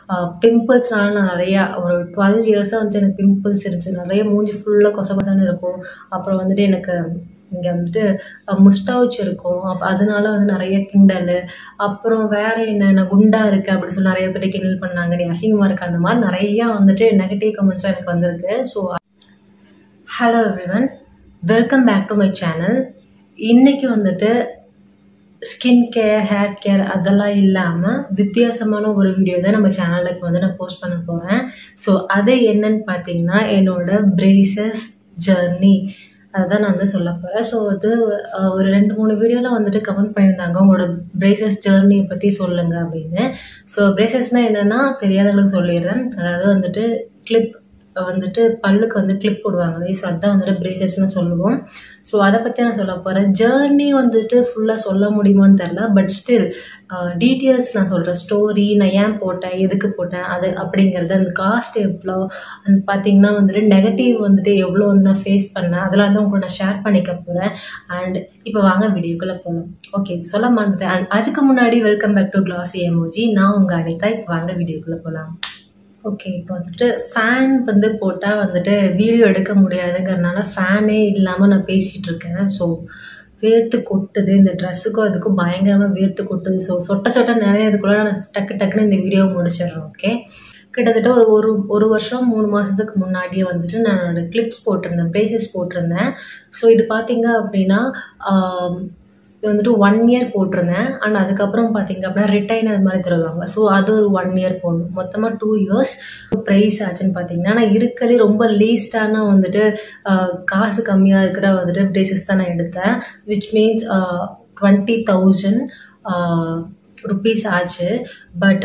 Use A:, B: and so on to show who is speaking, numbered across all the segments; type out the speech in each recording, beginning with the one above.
A: பிம்பிள்ஸ்னால நான் நிறையா ஒரு 12 இயர்ஸாக வந்துட்டு எனக்கு பிம்பிள்ஸ் இருந்துச்சு. நிறைய மூஞ்சி ஃபுல்லாக கொச கொசன்னு இருக்கும். அப்புறம் வந்துட்டு எனக்கு இங்கே வந்துட்டு முஸ்டாச் இருக்கும். அதனால வந்து நிறைய கிண்டல். அப்புறம் வேறு என்ன குண்டா இருக்குது அப்படின்னு சொல்லி நிறைய பேர் கிண்டல் பண்ணாங்க, நீ அசிங்கமாக இருக்க, அந்த மாதிரி நிறையா வந்துட்டு நெகட்டிவ் கமெண்ட்ஸ்லாம் எனக்கு வந்திருக்கு. So hello everyone, welcome back to my channel. இன்றைக்கி வந்துட்டு ஸ்கின் கேர், ஹேர் கேர் அதெல்லாம் இல்லாமல் வித்தியாசமான ஒரு வீடியோ தான் நம்ம சேனலில் இப்போ வந்து நான் போஸ்ட் பண்ண போகிறேன். ஸோ அது என்னன்னு பார்த்தீங்கன்னா என்னோடய பிரேசஸ் ஜர்னி அதுதான் நான் வந்து சொல்ல போகிறேன். ஸோ அது ஒரு 2-3 வீடியோவில் வந்துட்டு கமெண்ட் பண்ணியிருந்தாங்க, உங்களோட பிரேசஸ் ஜர்னியை பற்றி சொல்லுங்கள் அப்படின்னு. ஸோ பிரேசஸ்னால் என்னென்னா தெரியாதவங்களுக்கு சொல்லிடுறேன். அதாவது வந்துட்டு கிளிப் வந்துட்டு பல்லுக்கு வந்து கிளிப் போடுவாங்க. ஸோ அதுதான் வந்துட்டு பிரேசஸ்ன்னு சொல்லுவோம். ஸோ அதை பற்றி நான் சொல்ல போகிறேன். ஜேர்னி வந்துட்டு ஃபுல்லாக சொல்ல முடியுமான்னு தெரில, பட் ஸ்டில் டீட்டெயில்ஸ் நான் சொல்கிறேன். ஸ்டோரி, நான் ஏன் போட்டேன், எதுக்கு போட்டேன், அது அப்படிங்கிறது, அந்த காஸ்ட் எவ்வளோ, அந்த பார்த்திங்கன்னா வந்துட்டு நெகட்டிவ் வந்துட்டு எவ்வளோ வந்து நான் ஃபேஸ் பண்ணேன், அதெல்லாம் வந்து உங்களுக்கு நான் ஷேர் பண்ணிக்க போகிறேன். அண்ட் இப்போ வாங்க வீடியோக்குள்ளே போகலாம். ஓகே, சொல்ல மாட்டேன். அண்ட் அதுக்கு முன்னாடி welcome back to classy emoji. நான் உங்கள் அனிதா. இப்போ வாங்க வீடியோக்குள்ளே போகலாம். ஓகே, இப்போ வந்துட்டு ஃபேன் வந்து போட்டால் வந்துட்டு வீடியோ எடுக்க முடியாதுங்கிறதுனால ஃபேனே இல்லாமல் நான் பேசிகிட்டு இருக்கேன். ஸோ வேர்த்து கொட்டுது, இந்த ட்ரெஸ்ஸுக்கும் அதுக்கும் பயங்கரமாக வேர்த்து கொட்டுது. ஸோ சொட்ட நிறைய இருக்குள்ள நான் டக்குன்னு இந்த வீடியோவை முடிச்சிடுறேன். ஓகே, கிட்டத்தட்ட ஒரு வருஷம் 3 மாதத்துக்கு முன்னாடியே வந்துட்டு நான் கிளிப்ஸ் போட்டிருந்தேன், பிரேசஸ் போட்டிருந்தேன். ஸோ இது பார்த்தீங்க அப்படின்னா இது வந்துட்டு 1 இயர் போட்டிருந்தேன். அண்ட் அதுக்கப்புறம் பார்த்தீங்க அப்படின்னா ரிட்டைனர் மாதிரி தருவாங்க. ஸோ அது ஒரு 1 இயர் போடணும். மொத்தமாக 2 இயர்ஸ். ப்ரைஸ் ஆச்சுன்னு பார்த்தீங்கன்னா நான் இருக்கலே ரொம்ப லீஸ்டான வந்துட்டு காசு கம்மியாக இருக்கிற வந்துட்டு பிரேசஸ் தான் நான் எடுத்தேன். விச் மீன்ஸ் 20,000 ருபீஸ் ஆச்சு. பட்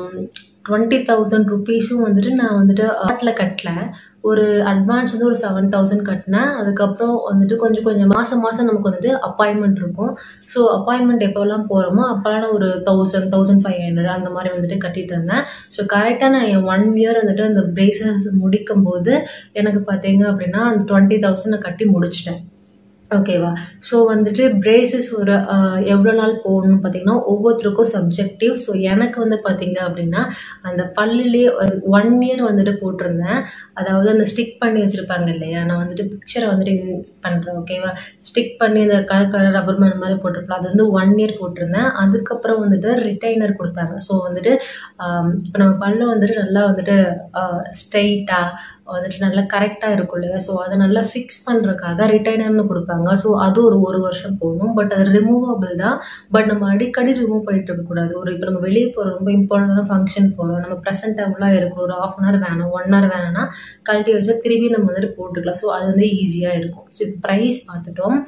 A: 20,000 ருபீஸும் வந்துட்டு நான் வந்துட்டு ஆட்டில் கட்டல. ஒரு அட்வான்ஸ் வந்து ஒரு 7,000 கட்டினேன். அதுக்கப்புறம் வந்துட்டு கொஞ்சம் மாதம் நமக்கு வந்துட்டு அப்பாயின்மெண்ட் இருக்கும். ஸோ அப்பாயின்மெண்ட் எப்போல்லாம் போகிறோமோ அப்போல்லாம் நான் ஒரு 1,000, 1,500 அந்த மாதிரி வந்துட்டு கட்டிகிட்டு இருந்தேன். ஸோ கரெக்டாக நான் என் 1 இயர் வந்துட்டு அந்த பிரேசஸ் முடிக்கும் போது எனக்கு பார்த்தீங்க அப்படின்னா அந்த 20,000 நான் கட்டி முடிச்சிட்டேன். ஓகேவா? ஸோ வந்துட்டு பிரேசஸ் ஒரு எவ்வளோ நாள் போடணும்னு பார்த்தீங்கன்னா ஒவ்வொருத்தருக்கும் சப்ஜெக்டிவ். ஸோ எனக்கு வந்து பார்த்தீங்க அப்படின்னா அந்த பல்லுலேயே 1 இயர் வந்துட்டு போட்டிருந்தேன். அதாவது அந்த ஸ்டிக் பண்ணி வச்சுருப்பாங்க இல்லையா, நான் வந்துட்டு பிக்சரை வந்துட்டு பண்ணுறேன். ஓகேவா? ஸ்டிக் பண்ணி அந்த கலர் ரப்பர் பேண்ட் மாதிரி போட்டிருப்பேன். அது வந்து 1 இயர் போட்டிருந்தேன். அதுக்கப்புறம் வந்துட்டு ரிட்டைனர் கொடுத்தாங்க. ஸோ வந்துட்டு இப்போ நம்ம பல்லு வந்துட்டு நல்லா வந்துட்டு ஸ்ட்ரெயிட்டாக வந்துட்டு நல்லா கரெக்டாக இருக்கும் இல்லையா, ஸோ அதை நல்லா ஃபிக்ஸ் பண்ணுறதுக்காக ரிட்டைனர்னு கொடுப்பாங்க. ஸோ அது ஒரு வருஷம் போகணும். பட் அது ரிமூவபிள் தான். பட் நம்ம அடிக்கடி ரிமூவ் பண்ணிட்டு இருக்கக்கூடாது. இப்போ நம்ம வெளியே போகிறோம், ரொம்ப இம்பார்ட்டண்டான ஃபங்க்ஷன் போகிறோம், நம்ம ப்ரெசென்டபுளாக இருக்கும், ஒரு 1/2 hour வேணும், 1 hour வேணும்னா கழட்டி வச்சா திரும்பி நம்ம வந்துட்டு போட்டுக்கலாம். ஸோ அது வந்து ஈஸியாக இருக்கும். ஸோ ப்ரைஸ் பார்த்துட்டோம்.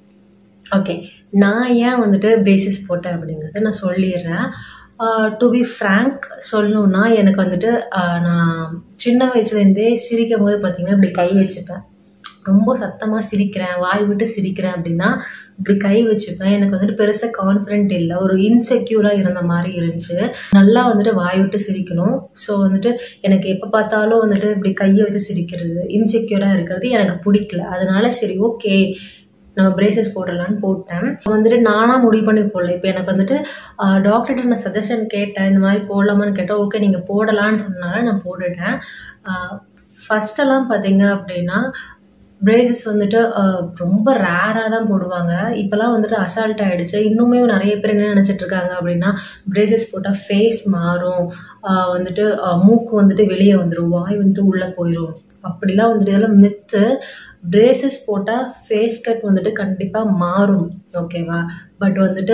A: ஓகே, நான் ஏன் வந்துட்டு பிரேசஸ் போட்டேன் அப்படிங்கிறத நான் சொல்லிடுறேன். டு பி ஃப்ராங்க் சொல்லணுன்னா எனக்கு வந்துட்டு நான் சின்ன வயசுலேருந்தே சிரிக்கும் போது பார்த்திங்கன்னா இப்படி கை வச்சுப்பேன். ரொம்ப சத்தமாக சிரிக்கிறேன், வாய் விட்டு சிரிக்கிறேன் அப்படின்னா இப்படி கை வச்சுப்பேன். எனக்கு வந்துட்டு பெருசாக கான்ஃபிடென்ட் இல்லை, ஒரு இன்செக்யூராக இருந்த மாதிரி இருந்துச்சு. நல்லா வந்துட்டு வாய் விட்டு சிரிக்கணும். ஸோ வந்துட்டு எனக்கு எப்போ பார்த்தாலும் வந்துட்டு இப்படி கையை வச்சு சிரிக்கிறது, இன்செக்யூராக இருக்கிறது எனக்கு பிடிக்கல. அதனால சரி ஓகே நம்ம பிரேசஸ் போடலான்னு போட்டேன். வந்துட்டு நானாக முடிவு பண்ணி போடல. இப்போ எனக்கு வந்துட்டு டாக்டர்கிட்ட நான் சஜஷன் கேட்டேன், இந்த மாதிரி போடலாமான்னு கேட்டேன். ஓகே நீங்கள் போடலான்னு சொன்னால நான் போட்டுட்டேன். ஃபஸ்ட்டெல்லாம் பார்த்தீங்க அப்படின்னா பிரேசஸ் வந்துட்டு ரொம்ப ரேராக தான் போடுவாங்க. இப்போலாம் வந்துட்டு அசால்ட் ஆகிடுச்சு. இன்னுமே நிறைய பேர் என்ன நினச்சிட்டு இருக்காங்க அப்படின்னா பிரேசஸ் போட்டால் ஃபேஸ் மாறும், வந்துட்டு மூக்கு வந்துட்டு வெளியே வந்துடும், வாய் வந்துட்டு உள்ளே போயிடும், அப்படிலாம் வந்துட்டு இதெல்லாம் மித்து. பிரேசஸ் போட்டால் ஃபேஸ் கட் வந்துட்டு கண்டிப்பாக மாறும். ஓகேவா? பட் வந்துட்டு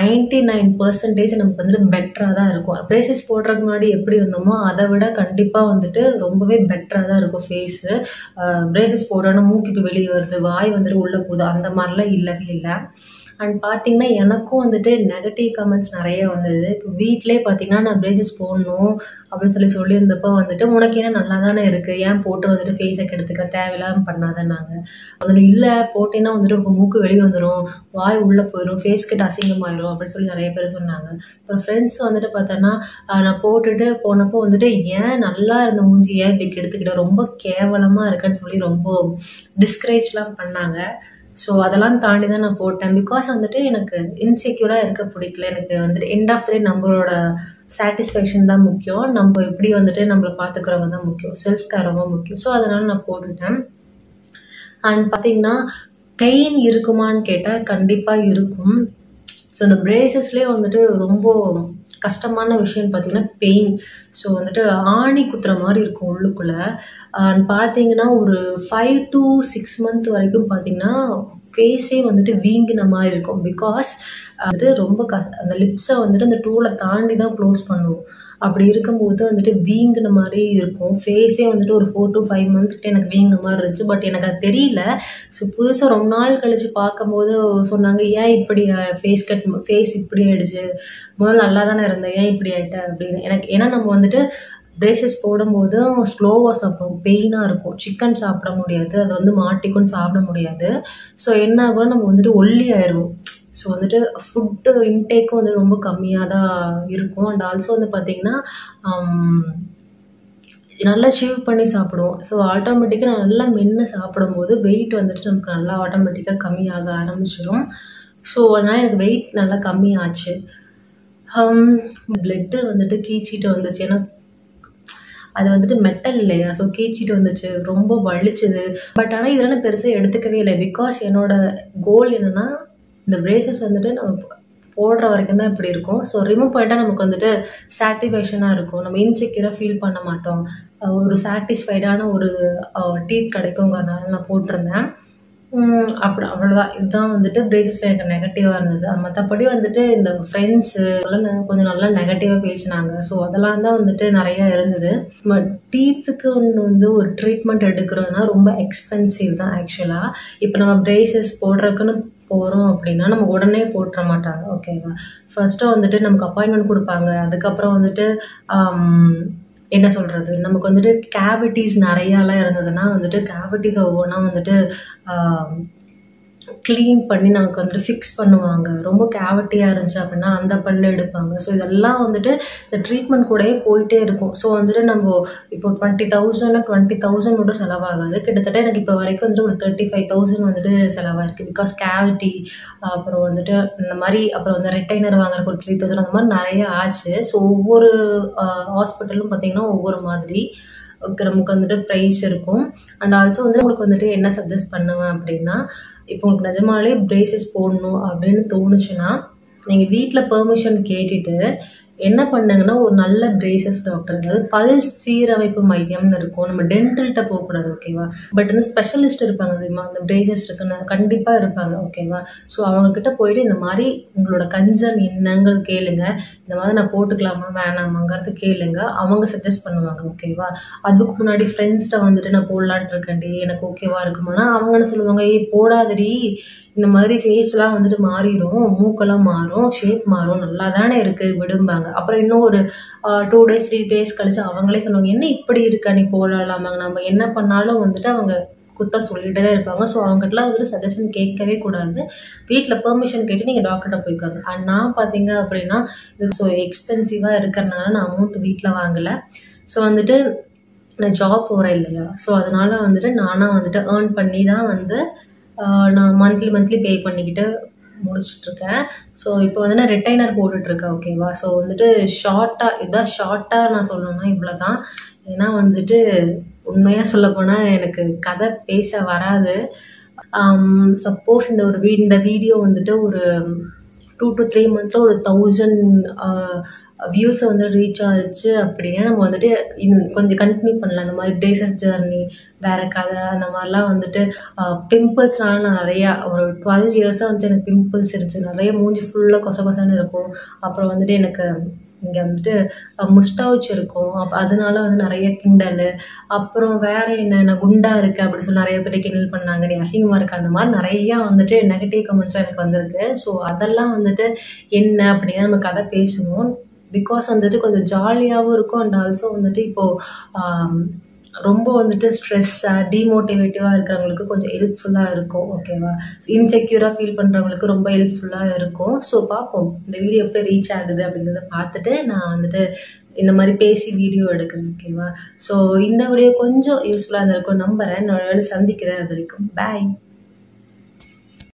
A: 99% நமக்கு வந்துட்டு பெட்டராக தான் இருக்கும். பிரேசஸ் போடுறதுக்கு முன்னாடி எப்படி இருந்தோமோ அதை விட கண்டிப்பாக வந்துட்டு ரொம்பவே பெட்டராக தான் இருக்கும் ஃபேஸு. பிரேசஸ் போடணும், மூக்கு இப்போ வெளியே வருது, வாய் வந்துட்டு உள்ளே போகுது, அந்த மாதிரிலாம் இல்லவே இல்லை. அண்ட் பார்த்தீங்கன்னா எனக்கும் வந்துட்டு நெகட்டிவ் கமெண்ட்ஸ் நிறைய வந்தது. இப்போ வீட்டிலே பார்த்தீங்கன்னா நான் பிரேசஸ் போடணும் அப்படின்னு சொல்லியிருந்தப்போ வந்துட்டு உனக்கு ஏன்னா நல்லா தானே இருக்குது, ஏன் போட்டு வந்துட்டு ஃபேஸை கெடுத்துக்க, தேவையில்லாமல் பண்ணாதேன்னாங்க. வந்துட்டு இல்லை போட்டேன்னா வந்துட்டு உங்கள் மூக்கு வெளியே வந்துடும், வாய் உள்ளே போயிடும், ஃபேஸ் கிட்ட அசிங்கமாயிடும் அப்படின்னு சொல்லி நிறைய பேர் சொன்னாங்க. அப்புறம் ஃப்ரெண்ட்ஸ் வந்துட்டு பார்த்தோன்னா நான் போட்டுட்டு போனப்போ வந்துட்டு ஏன் நல்லா இருந்த மூஞ்சி ஏன் இப்படி கெடுத்துக்கிட்ட, ரொம்ப கேவலமாக இருக்குன்னு சொல்லி ரொம்ப டிஸ்கரேஜ்லாம் பண்ணாங்க. ஸோ அதெல்லாம் தாண்டி தான் நான் போட்டேன். பிகாஸ் வந்துட்டு எனக்கு இன்செக்யூராக இருக்க பிடிக்கல. எனக்கு வந்துட்டு எண்ட் ஆஃப் த டே நம்மளோட சாட்டிஸ்ஃபேக்ஷன் தான் முக்கியம். நம்ம எப்படி வந்துட்டு நம்மளை பார்த்துக்கிறவங்க தான் முக்கியம். செல்ஃப் கேர் ரொம்ப முக்கியம். ஸோ அதனால் நான் போட்டுட்டேன். அண்ட் பார்த்தீங்கன்னா பெயின் இருக்குமான்னு கேட்டால் கண்டிப்பாக இருக்கும். ஸோ இந்த பிரேசஸ்லேயே வந்துட்டு ரொம்ப கஷ்டமான விஷயம் பார்த்தீங்கன்னா பெயின். ஸோ வந்துட்டு ஆணி குத்துற மாதிரி இருக்கும் உள்ளுக்குள்ளே. பார்த்தீங்கன்னா ஒரு 5 to 6 month வரைக்கும் பார்த்தீங்கன்னா ஃபேஸே வந்துட்டு வீங்கின மாதிரி இருக்கும். பிகாஸ் வந்துட்டு ரொம்ப அந்த லிப்ஸை வந்துட்டு அந்த டூலை தாண்டி தான் க்ளோஸ் பண்ணுவோம். அப்படி இருக்கும்போது வந்துட்டு வீங்கின மாதிரி இருக்கும். ஃபேஸே வந்துட்டு ஒரு 4 to 5 month கிட்ட எனக்கு வீங்கின மாதிரி இருந்துச்சு. பட் எனக்கு அது தெரியல. ஸோ புதுசாக ரொம்ப நாள் கழித்து பார்க்கும்போது சொன்னாங்க, ஏன் இப்படி ஃபேஸ் இப்படி ஆயிடுச்சு, முதல்ல நல்லா தானே இருந்தேன், ஏன் இப்படி ஆகிட்டேன் அப்படின்னு. எனக்கு ஏன்னா நம்ம வந்துட்டு பிரேசஸ் போடும்போது ஸ்லோவாக சாப்பிடுவோம், பெயினாக இருக்கும். சிக்கன் சாப்பிட முடியாது, அது வந்து மாட்டிக்கும் சாப்பிட முடியாது. ஸோ என்ன ஆகும், நம்ம வந்துட்டு ஒல்லி ஆயிடுவோம். ஸோ வந்துட்டு ஃபுட்டு இன்டேக்கும் வந்து ரொம்ப கம்மியாக தான் இருக்கும். அண்ட் ஆல்சோ வந்து பார்த்திங்கன்னா நல்லா ஷேவ் பண்ணி சாப்பிடுவோம். ஸோ ஆட்டோமேட்டிக்காக நல்லா மென்று சாப்பிடும்போது வெயிட் வந்துட்டு நமக்கு நல்லா ஆட்டோமேட்டிக்காக கம்மியாக ஆரம்பிச்சிடும். ஸோ அதனால் எனக்கு வெயிட் நல்லா கம்மியாச்சு. பிளட்டு வந்துட்டு கீச்சிட்டு வந்துச்சு. ஏன்னா அது வந்துட்டு மெட்டல் இல்லையா, ஸோ கீச்சிட்டு வந்துச்சு, ரொம்ப வலிச்சுது. பட் ஆனால் இதெல்லாம் நான் பெருசாக எடுத்துக்கவே இல்லை. பிகாஸ் என்னோட கோல் என்னென்னா இந்த பிரேசஸ் வந்துட்டு நம்ம போடுற வரைக்கும் தான் இப்படி இருக்கும். ஸோ ரிமூவ் பண்ணிட்டால் நமக்கு வந்துட்டு சாட்டிஸ்ஃபேக்ஷனாக இருக்கும், நம்ம இன்செக்யூராக ஃபீல் பண்ண மாட்டோம், ஒரு சாட்டிஸ்ஃபைடான ஒரு டீத் கிடைக்குங்கிறதுனால நான் போட்டிருந்தேன். அவ்வளோதான். இதுதான் வந்துட்டு பிரேசஸில் எனக்கு நெகட்டிவாக இருந்தது. மற்றபடி வந்துட்டு இந்த ஃப்ரெண்ட்ஸு கொஞ்சம் நல்லா நெகட்டிவாக பேசினாங்க. ஸோ அதெல்லாம் தான் வந்துட்டு நிறையா இருந்தது. பட் டீத்துக்கு ஒன்று வந்து ஒரு ட்ரீட்மெண்ட் எடுக்கிறோன்னா ரொம்ப எக்ஸ்பென்சிவ் தான் ஆக்சுவலாக. இப்போ நம்ம பிரேசஸ் போடுறதுக்குன்னு போகிறோம் அப்படின்னா நம்ம உடனே போட்டுற மாட்டாங்க, ஓகேவா. ஃபர்ஸ்ட்டு வந்துட்டு நமக்கு அப்பாயின்மெண்ட் கொடுப்பாங்க. அதுக்கப்புறம் வந்துட்டு என்ன சொல்கிறது, நமக்கு வந்துட்டு கேவிட்டிஸ் நிறையாலாம் இருந்ததுன்னா வந்துட்டு கேவிட்டிஸ் ஒவ்வொன்றா வந்துட்டு க்ளீன் பண்ணி நமக்கு வந்துட்டு ஃபிக்ஸ் பண்ணுவாங்க. ரொம்ப கேவிட்டியாக இருந்துச்சு அப்படின்னா அந்த பல்ல எடுப்பாங்க. ஸோ இதெல்லாம் வந்துட்டு இந்த ட்ரீட்மெண்ட் கூடயே போயிட்டே இருக்கும். ஸோ வந்துட்டு நம்ம இப்போ 20,000 மட்டும் செலவாகாது. கிட்டத்தட்ட எனக்கு இப்போ வரைக்கும் வந்துட்டு ஒரு 35,000 வந்துட்டு செலவாயிருக்கு. பிகாஸ் கேவிட்டி, அப்புறம் வந்துட்டு இந்த மாதிரி, அப்புறம் வந்து ரிட்டைனர் வாங்குறதுக்கு ஒரு 3,000 அந்த மாதிரி நிறைய ஆச்சு. ஸோ ஒவ்வொரு ஹாஸ்பிட்டலும் பார்த்திங்கன்னா ஒவ்வொரு மாதிரி நமக்கு வந்துட்டு ப்ரைஸ் இருக்கும். அண்ட் ஆல்சோ வந்து உங்களுக்கு வந்துட்டு என்ன சஜஸ்ட் பண்ணுவேன் அப்படின்னா, இப்போ உங்களுக்கு நிஜமாலே பிரேசஸ் போடணும் அப்படின்னு தோணுச்சுன்னா நீங்கள் வீட்டில் பெர்மிஷன் கேட்டுட்டு என்ன பண்ணுங்கன்னா ஒரு நல்ல பிரேசஸ் டாக்டர், அதாவது பல் சீரமைப்பு மையம்னு இருக்கும். நம்ம டென்டல்கிட்ட போகக்கூடாது, ஓகேவா. பட் வந்து ஸ்பெஷலிஸ்ட் இருப்பாங்க தெரியுமா, அந்த பிரேசஸ் இருக்குன்னு கண்டிப்பாக இருப்பாங்க, ஓகேவா. ஸோ அவங்கக்கிட்ட போயிட்டு இந்த மாதிரி உங்களோட கன்சர்ன் என்னங்கிறது கேளுங்க. இந்த மாதிரி நான் போட்டுக்கலாமா வேணாமாங்கிறது கேளுங்க. அவங்க சஜஸ்ட் பண்ணுவாங்க, ஓகேவா. அதுக்கு முன்னாடி ஃப்ரெண்ட்ஸ்கிட்ட வந்துட்டு நான் போடலான்ட்டு இருக்கேன்டி, எனக்கு ஓகேவா இருக்குமானா அவங்க என்ன சொல்லுவாங்க, போடாதடி, இந்த மாதிரி ஃபேஸ்லாம் வந்துட்டு மாறிடும், மூக்கெல்லாம் மாறும், ஷேப் மாறும், நல்லா தானே இருக்குது விடும்பாங்க. அப்புறம் இன்னும் ஒரு 2 days 3 days கழிச்சு அவங்களே சொல்லுவாங்க, என்ன இப்படி இருக்கா நீ போடலாமாங்க. நம்ம என்ன பண்ணாலும் வந்துட்டு அவங்க குத்தா சொல்லிகிட்டே தான் இருப்பாங்க. ஸோ அவங்ககிட்டலாம் வந்துட்டு சஜஷன் கேட்கவே கூடாது. வீட்டில் பெர்மிஷன் கேட்டு நீங்கள் டாக்டர்கிட்ட போய்க்காங்க. அண்ட் நான் பார்த்தீங்க அப்படின்னா இது ஸோ எக்ஸ்பென்சிவாக இருக்கிறனால நான் அமௌண்ட் வீட்டில் வாங்கலை. ஸோ வந்துட்டு நான் ஜாப் போகிறேன் இல்லையா, ஸோ அதனால் வந்துட்டு நானாக வந்துட்டு ஏர்ன் பண்ணி தான் வந்து நான் மந்த்லி பே பண்ணிக்கிட்டு முடிச்சிட்ருக்கேன். ஸோ இப்போ வந்து நான் ரிட்டைனர் போட்டுட்ருக்கேன், ஓகேவா. ஸோ வந்துட்டு ஷார்ட்டாக நான் சொல்லணும்னா இவ்வளோ தான். ஏன்னா வந்துட்டு உண்மையாக சொல்லப்போனால் எனக்கு கதை பேச வராது. சப்போஸ் இந்த வீடியோ வந்துட்டு ஒரு 2 to 3 months ஒரு 1000 வியூஸை வந்து ரீச் ஆச்சு அப்படின்னா நம்ம வந்துட்டு கொஞ்சம் கண்டினியூ பண்ணலாம். அந்த மாதிரி பிரேசஸ் ஜர்னி, வேறு கதை, அந்த மாதிரிலாம் வந்துட்டு பிம்பிள்ஸ்னால நான் நிறையா ஒரு 12 years வந்துட்டு எனக்கு பிம்பிள்ஸ் இருந்துச்சு. நிறைய மூஞ்சி ஃபுல்லாக கொசன்னு இருக்கும். அப்புறம் வந்துட்டு எனக்கு இங்கே வந்துட்டு முஸ்டாச் இருக்கும். அதனால வந்து நிறைய கிண்டல், அப்புறம் வேறு என்ன குண்டாக இருக்குது அப்படி சொல்லி நிறைய பேர் கிண்டல் பண்ணாங்க, நீ அசிங்கமாக இருக்க, அந்த மாதிரி நிறையா வந்துட்டு நெகட்டிவ் கமெண்ட்ஸ்லாம் எனக்கு வந்திருக்கு. ஸோ அதெல்லாம் வந்துட்டு என்ன அப்படின்னா நம்ம கதை பேசுவோம். பிகாஸ் வந்துட்டு கொஞ்சம் ஜாலியாகவும் இருக்கும். அண்ட் ஆல்சோ வந்துட்டு இப்போது ரொம்ப வந்துட்டு ஸ்ட்ரெஸ்ஸாக டிமோட்டிவேட்டிவாக இருக்கிறவங்களுக்கு கொஞ்சம் ஹெல்ப்ஃபுல்லாக இருக்கும், ஓகேவா. இன்செக்யூராக ஃபீல் பண்ணுறவங்களுக்கு ரொம்ப ஹெல்ப்ஃபுல்லாக இருக்கும். ஸோ பார்ப்போம் இந்த வீடியோ எப்படி ரீச் ஆகுது அப்படிங்கிறத பார்த்துட்டு நான் வந்துட்டு இந்த மாதிரி பேசி வீடியோ எடுக்கிறேன், ஓகேவா. ஸோ இந்த வீடியோ கொஞ்சம் யூஸ்ஃபுல்லாக இருந்திருக்கும் நம்புகிறேன். நான் சந்திக்கிறேன். அது வரைக்கும் பாய்.